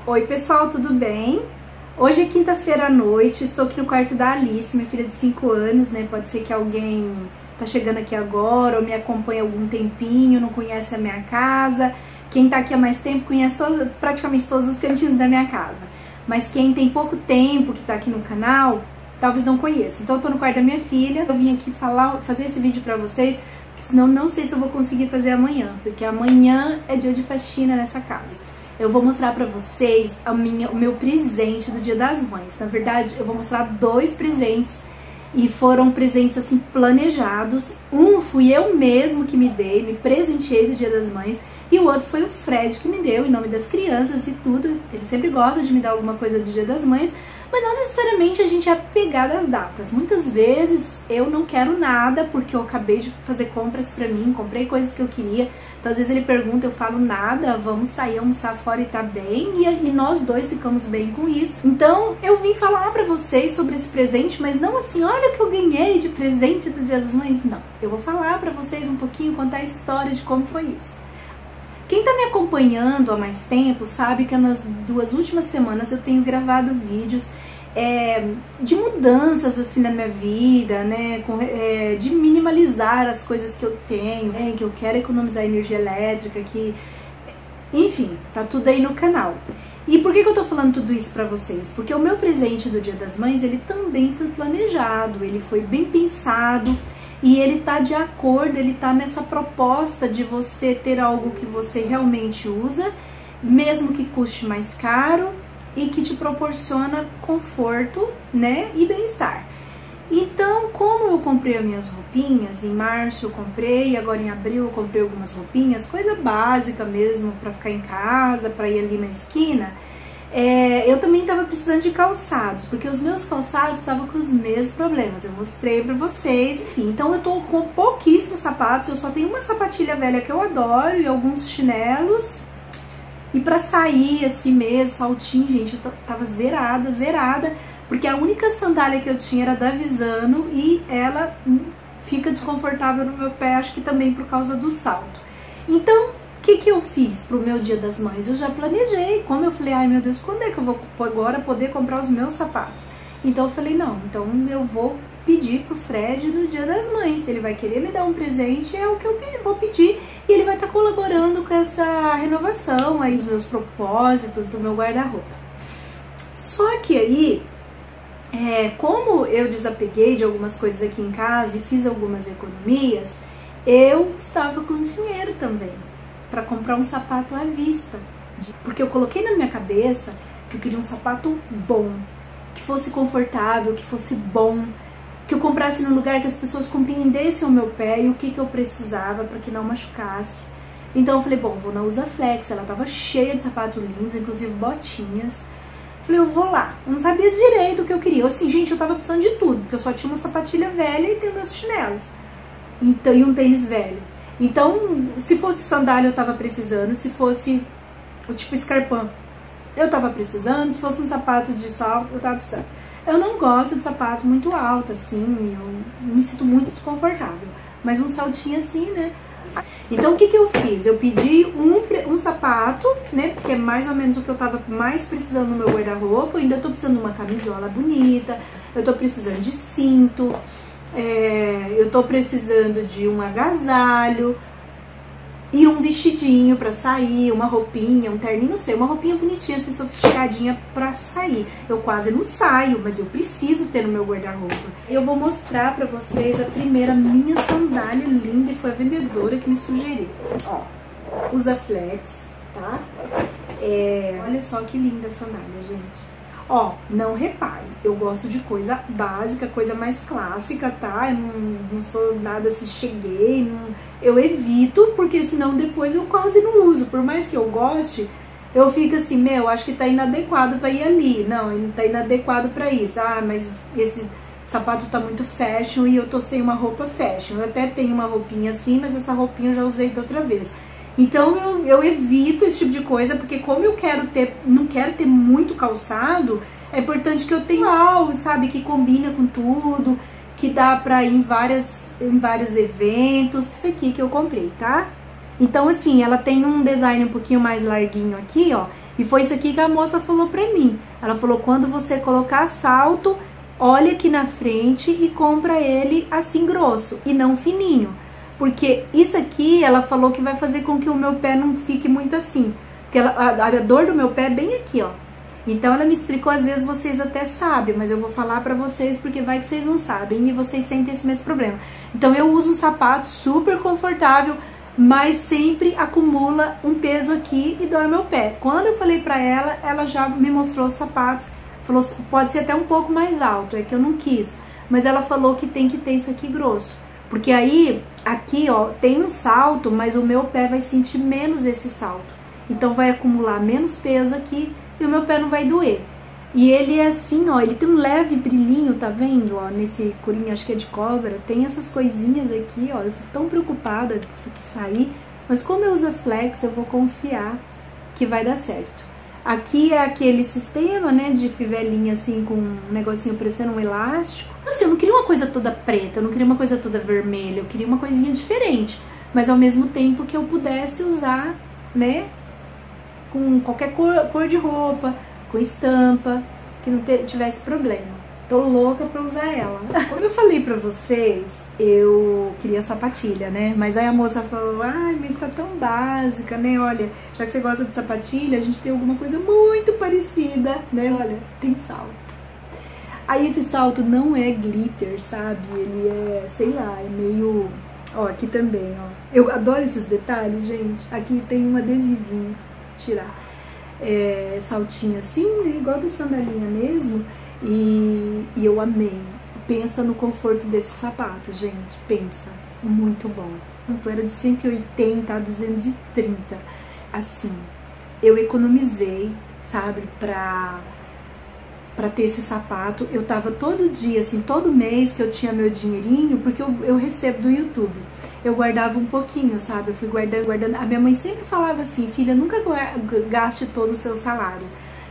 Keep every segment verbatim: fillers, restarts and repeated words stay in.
Oi pessoal, tudo bem? Hoje é quinta-feira à noite, estou aqui no quarto da Alice, minha filha de cinco anos, né? Pode ser que alguém tá chegando aqui agora ou me acompanha há algum tempinho, não conhece a minha casa. Quem tá aqui há mais tempo conhece todo, praticamente todos os cantinhos da minha casa. Mas quem tem pouco tempo que tá aqui no canal, talvez não conheça. Então eu tô no quarto da minha filha, eu vim aqui falar, fazer esse vídeo pra vocês, porque senão não sei se eu vou conseguir fazer amanhã, porque amanhã é dia de faxina nessa casa. Eu vou mostrar pra vocês a minha, o meu presente do Dia das Mães. Na verdade, eu vou mostrar dois presentes e foram presentes assim planejados. Um fui eu mesmo que me dei, me presenteei do Dia das Mães, e o outro foi o Fred que me deu em nome das crianças e tudo. Ele sempre gosta de me dar alguma coisa do Dia das Mães, mas não necessariamente a gente é apegado às datas. Muitas vezes eu não quero nada porque eu acabei de fazer compras pra mim, comprei coisas que eu queria. Então às vezes ele pergunta, eu falo nada, vamos sair almoçar fora e tá bem, e, e nós dois ficamos bem com isso. Então eu vim falar pra vocês sobre esse presente, mas não assim, olha o que eu ganhei de presente do Dia das Mães, não. Eu vou falar pra vocês um pouquinho, contar a história de como foi isso. Quem tá me acompanhando há mais tempo sabe que nas duas últimas semanas eu tenho gravado vídeos é, de mudanças assim na minha vida, né, com, é, de minimalizar as coisas que eu tenho, né, que eu quero economizar energia elétrica, que, enfim, tá tudo aí no canal. E por que que eu tô falando tudo isso pra vocês? Porque o meu presente do Dia das Mães, ele também foi planejado, ele foi bem pensado, e ele tá de acordo, ele tá nessa proposta de você ter algo que você realmente usa, mesmo que custe mais caro e que te proporciona conforto, né, e bem-estar. Então, como eu comprei as minhas roupinhas, em março eu comprei, agora em abril eu comprei algumas roupinhas, coisa básica mesmo, pra ficar em casa, pra ir ali na esquina, É, eu também estava precisando de calçados, porque os meus calçados estavam com os mesmos problemas, eu mostrei pra vocês, enfim. Então eu tô com pouquíssimos sapatos, eu só tenho uma sapatilha velha que eu adoro e alguns chinelos. E pra sair assim mesmo, saltinho, gente, eu tava zerada, zerada, porque a única sandália que eu tinha era da Visano e ela fica desconfortável no meu pé, acho que também por causa do salto. Então, o que que eu fiz pro meu Dia das Mães? Eu já planejei, como eu falei, ai meu Deus, quando é que eu vou agora poder comprar os meus sapatos? Então eu falei, não, então eu vou pedir pro Fred no Dia das Mães, ele vai querer me dar um presente, é o que eu vou pedir, e ele vai estar colaborando com essa renovação aí dos meus propósitos, do meu guarda-roupa. Só que aí, é, como eu desapeguei de algumas coisas aqui em casa e fiz algumas economias, eu estava com dinheiro também para comprar um sapato à vista, porque eu coloquei na minha cabeça que eu queria um sapato bom, que fosse confortável, que fosse bom, que eu comprasse num lugar que as pessoas compreendessem o meu pé e o que que eu precisava para que não machucasse. Então eu falei, bom, vou na Usaflex, ela tava cheia de sapatos lindos, inclusive botinhas. Falei, eu vou lá. Eu não sabia direito o que eu queria. Eu, assim, gente, eu tava precisando de tudo, porque eu só tinha uma sapatilha velha e tenho meus chinelos, então, e um tênis velho. Então, se fosse sandália eu tava precisando, se fosse o tipo escarpão eu tava precisando, se fosse um sapato de salto eu tava precisando. Eu não gosto de sapato muito alto, assim, eu me sinto muito desconfortável, mas um saltinho assim, né? Então o que que eu fiz? Eu pedi um, um sapato, né, porque é mais ou menos o que eu tava mais precisando no meu guarda-roupa. Eu ainda tô precisando de uma camisola bonita, eu tô precisando de cinto, É, eu tô precisando de um agasalho e um vestidinho pra sair, uma roupinha, um terninho, não sei, uma roupinha bonitinha, assim, sofisticadinha pra sair. Eu quase não saio, mas eu preciso ter no meu guarda-roupa. Eu vou mostrar pra vocês a primeira minha sandália linda, e foi a vendedora que me sugeriu. Ó, Usaflex, tá? É, olha só que linda a sandália, gente. Ó, não repare, eu gosto de coisa básica, coisa mais clássica, tá? Eu não, não sou nada assim, cheguei, não, eu evito, porque senão depois eu quase não uso. Por mais que eu goste, eu fico assim, meu, acho que tá inadequado pra ir ali. Não, tá inadequado pra isso. Ah, mas esse sapato tá muito fashion e eu tô sem uma roupa fashion. Eu até tenho uma roupinha assim, mas essa roupinha eu já usei da outra vez. Então eu, eu evito esse tipo de coisa, porque como eu quero ter, não quero ter muito calçado, é importante que eu tenha algo, sabe, que combina com tudo, que dá pra ir em, várias, em vários eventos. Esse aqui que eu comprei, tá? Então assim, ela tem um design um pouquinho mais larguinho aqui, ó, E foi isso aqui que a moça falou pra mim. Ela falou, quando você colocar salto, olha aqui na frente e compra ele assim grosso e não fininho. Porque isso aqui, ela falou que vai fazer com que o meu pé não fique muito assim. Porque ela, a, a dor do meu pé é bem aqui, ó. Então ela me explicou, às vezes vocês até sabem, mas eu vou falar pra vocês porque vai que vocês não sabem e vocês sentem esse mesmo problema. Então eu uso um sapato super confortável, mas sempre acumula um peso aqui e dói meu pé. Quando eu falei pra ela, ela já me mostrou os sapatos, falou, pode ser até um pouco mais alto, é que eu não quis. Mas ela falou que tem que ter isso aqui grosso. Porque aí, aqui ó, tem um salto, mas o meu pé vai sentir menos esse salto. Então vai acumular menos peso aqui e o meu pé não vai doer. E ele é assim, ó, ele tem um leve brilhinho, tá vendo? Ó, nesse corinho, acho que é de cobra, tem essas coisinhas aqui, ó. Eu fico tão preocupada que isso aqui sair, mas como eu uso a flex, eu vou confiar que vai dar certo. Aqui é aquele sistema, né, de fivelinha assim, com um negocinho parecendo um elástico. Assim, eu não queria uma coisa toda preta, eu não queria uma coisa toda vermelha, eu queria uma coisinha diferente. Mas ao mesmo tempo que eu pudesse usar, né, com qualquer cor, cor de roupa, com estampa, que não tivesse problema. Tô louca pra usar ela. Como eu falei pra vocês, eu queria sapatilha, né? Mas aí a moça falou, ai, mas tá tão básica, né? Olha, já que você gosta de sapatilha, a gente tem alguma coisa muito parecida, né? Olha, tem salto. Aí esse salto não é glitter, sabe? Ele é, sei lá, é meio... Ó, aqui também, ó. Eu adoro esses detalhes, gente. Aqui tem um adesivinho. Tirar. É, saltinho assim, né, igual da sandalinha mesmo, e, e eu amei. Pensa no conforto desse sapato, gente, pensa, muito bom. Então era de cento e oitenta a duzentos e trinta, assim, eu economizei, sabe, pra, pra ter esse sapato. Eu tava todo dia, assim, todo mês que eu tinha meu dinheirinho, porque eu, eu recebo do YouTube, eu guardava um pouquinho, sabe? Eu fui guardando, guardando. A minha mãe sempre falava assim, filha, nunca gaste todo o seu salário.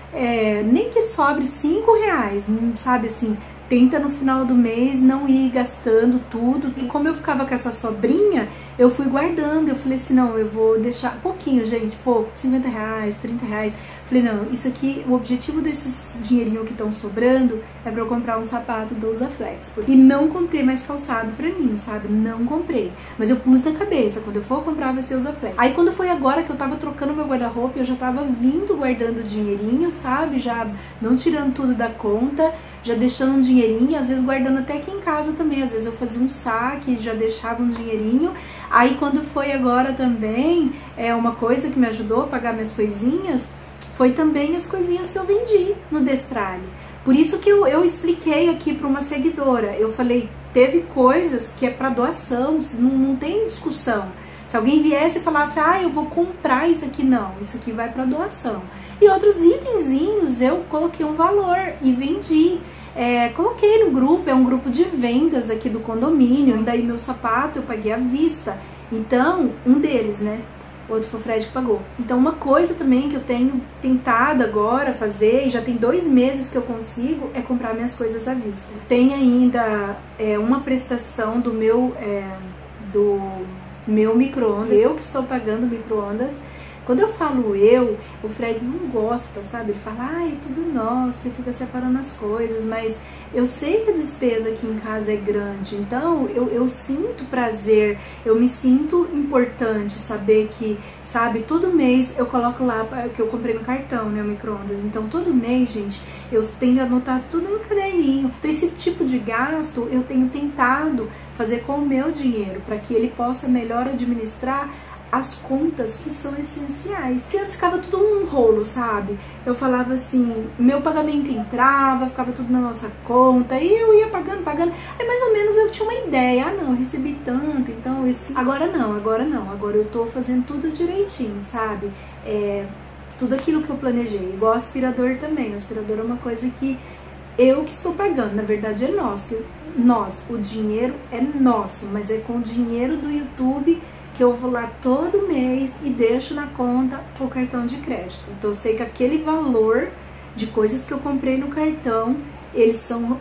É, nem que sobre cinco reais, sabe assim? Tenta no final do mês não ir gastando tudo. E como eu ficava com essa sobrinha, eu fui guardando. Eu falei assim, não, eu vou deixar pouquinho, gente, pouco, cinquenta reais, trinta reais. Falei, não, isso aqui, o objetivo desses dinheirinhos que estão sobrando é pra eu comprar um sapato do Usaflex. E não comprei mais calçado pra mim, sabe? Não comprei. Mas eu pus na cabeça, quando eu for comprar vai ser Usaflex. Aí quando foi agora que eu tava trocando meu guarda-roupa, eu já tava vindo guardando dinheirinho, sabe? Já não tirando tudo da conta, já deixando um dinheirinho, às vezes guardando até aqui em casa também. Às vezes eu fazia um saque, já deixava um dinheirinho. Aí quando foi agora também, é uma coisa que me ajudou a pagar minhas coisinhas, foi também as coisinhas que eu vendi no Destrale. Por isso que eu, eu expliquei aqui para uma seguidora. Eu falei, teve coisas que é para doação, não, não tem discussão. Se alguém viesse e falasse, ah, eu vou comprar isso aqui, não, isso aqui vai para doação. E outros itenzinhos eu coloquei um valor e vendi. É, coloquei no grupo, é um grupo de vendas aqui do condomínio, e daí meu sapato eu paguei à vista. Então, um deles, né? O outro foi o Fred que pagou. Então uma coisa também que eu tenho tentado agora fazer, e já tem dois meses que eu consigo, é comprar minhas coisas à vista. Tem ainda é, uma prestação do meu, é, do meu micro-ondas, eu que estou pagando o micro-ondas. Quando eu falo eu, o Fred não gosta, sabe? Ele fala, ai, é tudo nosso, você fica separando as coisas, mas eu sei que a despesa aqui em casa é grande, então eu, eu sinto prazer, eu me sinto importante saber que, sabe, todo mês eu coloco lá, que eu comprei no cartão, né, o micro-ondas, então todo mês, gente, eu tenho anotado tudo no caderninho. Então esse tipo de gasto eu tenho tentado fazer com o meu dinheiro, para que ele possa melhor administrar as contas que são essenciais. Porque antes ficava tudo um rolo, sabe? Eu falava assim, meu pagamento entrava, ficava tudo na nossa conta, e eu ia pagando, pagando. Aí mais ou menos eu tinha uma ideia, ah não, eu recebi tanto, então esse... Agora não, agora não, agora eu tô fazendo tudo direitinho, sabe? É, tudo aquilo que eu planejei, igual aspirador também. O aspirador é uma coisa que eu que estou pagando, na verdade é nosso, que nós, o dinheiro é nosso, mas é com o dinheiro do YouTube que eu vou lá todo mês e deixo na conta o cartão de crédito. Então eu sei que aquele valor de coisas que eu comprei no cartão, eles são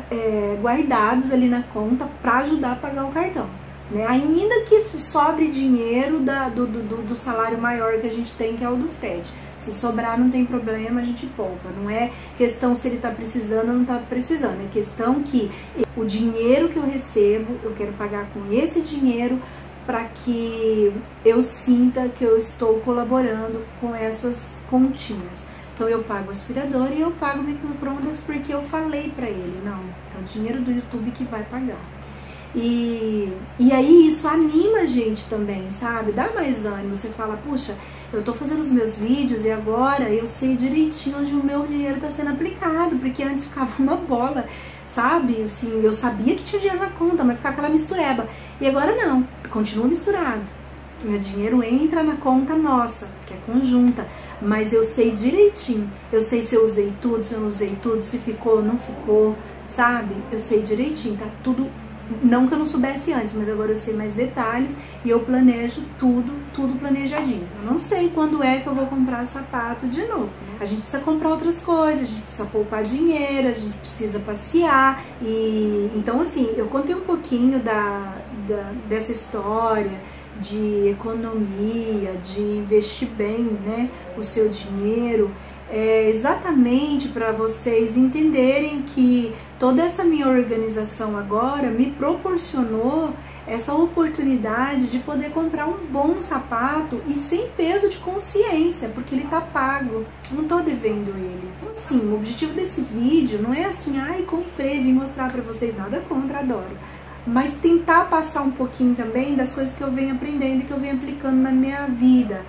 é, guardados ali na conta para ajudar a pagar o cartão, né? Ainda que sobre dinheiro da, do, do, do salário maior que a gente tem, que é o do Fred. Se sobrar não tem problema, a gente poupa. Não é questão se ele tá precisando ou não tá precisando. É questão que o dinheiro que eu recebo, eu quero pagar com esse dinheiro para que eu sinta que eu estou colaborando com essas continhas. Então eu pago o aspirador e eu pago o micro-ondas porque eu falei para ele, não, é o dinheiro do YouTube que vai pagar. E, e aí isso anima a gente também, sabe? Dá mais ânimo, você fala, puxa, eu tô fazendo os meus vídeos e agora eu sei direitinho onde o meu dinheiro tá sendo aplicado, porque antes ficava uma bola, sabe? Assim, eu sabia que tinha dinheiro na conta, mas ficava aquela mistureba. E agora não, continua misturado. Meu dinheiro entra na conta nossa, que é conjunta, mas eu sei direitinho. Eu sei se eu usei tudo, se eu não usei tudo, se ficou ou não ficou, sabe? Eu sei direitinho, tá tudo. Não que eu não soubesse antes, mas agora eu sei mais detalhes e eu planejo tudo, tudo planejadinho. Eu não sei quando é que eu vou comprar sapato de novo, né? A gente precisa comprar outras coisas, a gente precisa poupar dinheiro, a gente precisa passear. E então, assim, eu contei um pouquinho da, da, dessa história de economia, de investir bem, né, o seu dinheiro, é exatamente para vocês entenderem que toda essa minha organização agora me proporcionou essa oportunidade de poder comprar um bom sapato e sem peso de consciência, porque ele tá pago, não tô devendo ele. Então, assim, o objetivo desse vídeo não é assim, ai, comprei, vim mostrar pra vocês, nada contra, adoro. Mas tentar passar um pouquinho também das coisas que eu venho aprendendo e que eu venho aplicando na minha vida.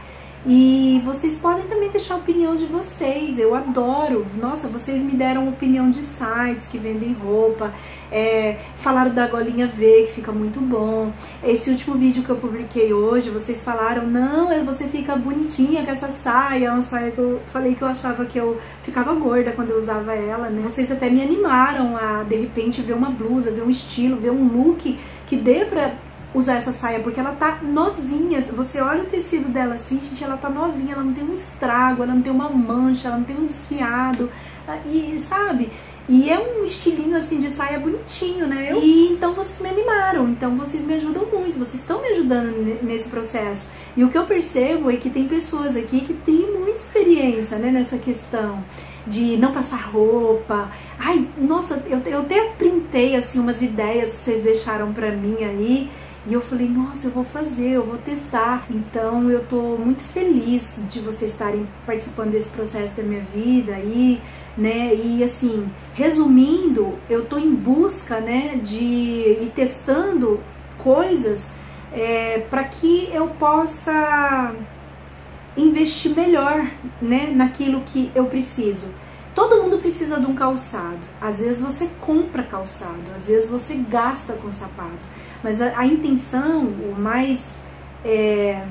E vocês podem também deixar a opinião de vocês, eu adoro. Nossa, vocês me deram opinião de sites que vendem roupa, é, falaram da golinha V, que fica muito bom. Esse último vídeo que eu publiquei hoje, vocês falaram, não, você fica bonitinha com essa saia, uma saia que eu falei que eu achava que eu ficava gorda quando eu usava ela, né? Vocês até me animaram a, de repente, ver uma blusa, ver um estilo, ver um look que dê pra usar essa saia, porque ela tá novinha. Você olha o tecido dela assim, gente, ela tá novinha, ela não tem um estrago, ela não tem uma mancha, ela não tem um desfiado, e sabe? E é um estilinho assim de saia bonitinho, né? E então vocês me animaram, então vocês me ajudam muito, vocês estão me ajudando nesse processo. E o que eu percebo é que tem pessoas aqui que têm muita experiência, né, nessa questão de não passar roupa. Ai, nossa, eu, eu até printei assim umas ideias que vocês deixaram pra mim aí. E eu falei, nossa, eu vou fazer, eu vou testar. Então eu tô muito feliz de vocês estarem participando desse processo da minha vida aí, né? E assim, resumindo, eu tô em busca, né, de ir testando coisas é, para que eu possa investir melhor, né, naquilo que eu preciso. Todo mundo precisa de um calçado. Às vezes você compra calçado, às vezes você gasta com sapato. Mas a, a intenção, o mais, é,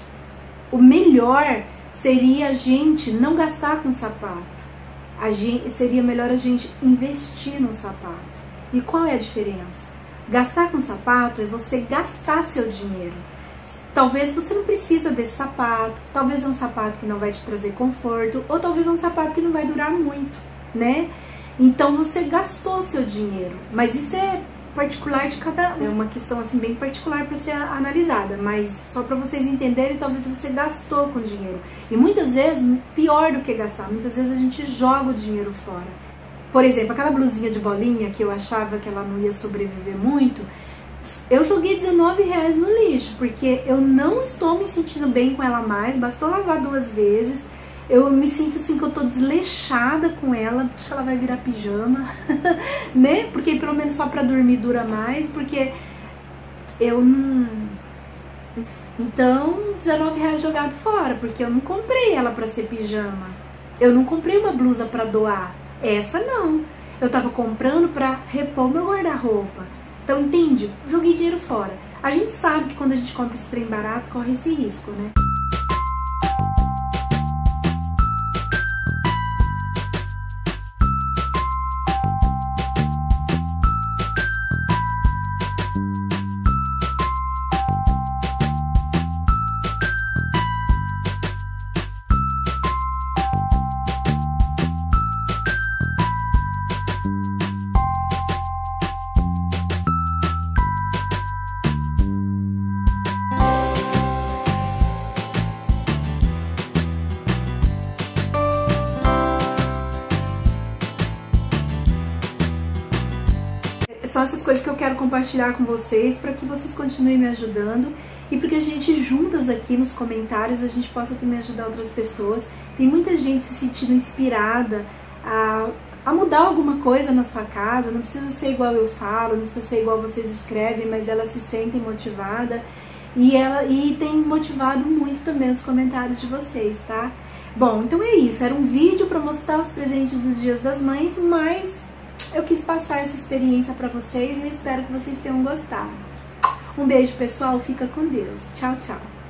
o melhor seria a gente não gastar com sapato. A gente, seria melhor a gente investir no sapato. E qual é a diferença? Gastar com sapato é você gastar seu dinheiro. Talvez você não precisa desse sapato, talvez é um sapato que não vai te trazer conforto, ou talvez é um sapato que não vai durar muito, né? Então você gastou seu dinheiro, mas isso é particular de cada um, é uma questão assim bem particular para ser analisada, mas só para vocês entenderem, talvez você gastou com dinheiro. E muitas vezes, pior do que gastar, muitas vezes a gente joga o dinheiro fora. Por exemplo, aquela blusinha de bolinha que eu achava que ela não ia sobreviver muito, eu joguei dezenove reais no lixo, porque eu não estou me sentindo bem com ela mais, bastou lavar duas vezes. Eu me sinto assim que eu tô desleixada com ela, acho que ela vai virar pijama, né? Porque pelo menos só pra dormir dura mais, porque eu não... Então, dezenove reais jogado fora, porque eu não comprei ela pra ser pijama. Eu não comprei uma blusa pra doar, essa não. Eu tava comprando pra repor meu guarda-roupa. Então, entende? Joguei dinheiro fora. A gente sabe que quando a gente compra esse trem barato, corre esse risco, né? são essas coisas que eu quero compartilhar com vocês para que vocês continuem me ajudando e porque a gente juntas aqui nos comentários a gente possa também ajudar outras pessoas. Tem muita gente se sentindo inspirada a, a mudar alguma coisa na sua casa, não precisa ser igual eu falo, não precisa ser igual vocês escrevem, mas elas se sentem motivadas e, ela, e tem motivado muito também os comentários de vocês, tá? Bom, então é isso, era um vídeo para mostrar os presentes dos Dias das Mães, mas eu quis passar essa experiência para vocês e eu espero que vocês tenham gostado. Um beijo, pessoal, fica com Deus. Tchau, tchau.